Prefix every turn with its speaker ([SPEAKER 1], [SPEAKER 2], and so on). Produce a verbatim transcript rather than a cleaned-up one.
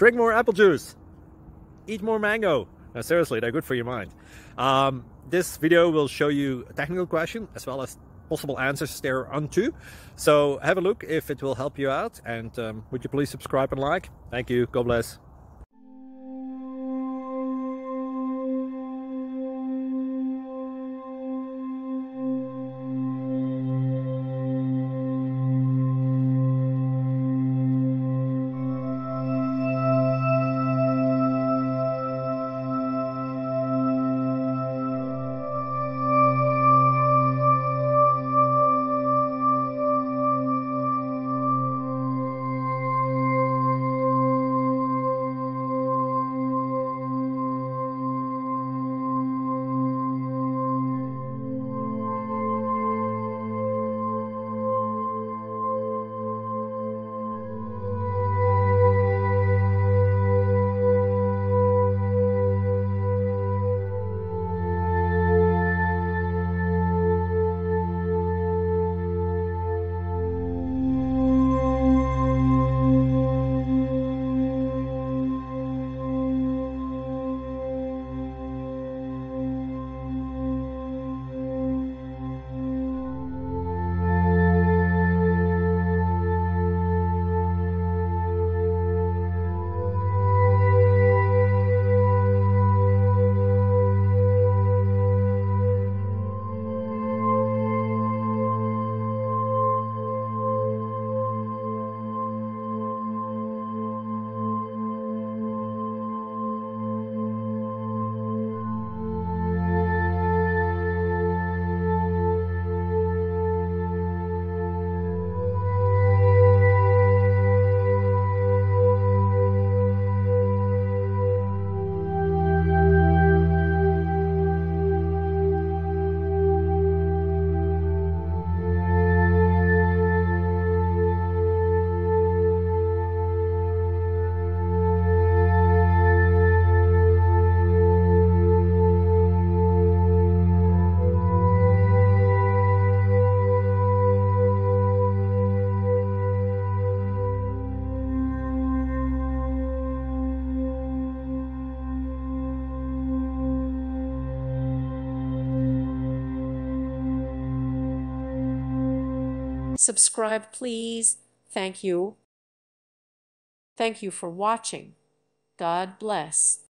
[SPEAKER 1] drink more apple juice, eat more mango. No, seriously, they're good for your mind. Um, this video will show you a technical question as well as possible answers thereunto. So have a look if it will help you out, and um, would you please subscribe and like? Thank you. God bless.
[SPEAKER 2] Subscribe, please. Thank you. Thank you for watching. God bless.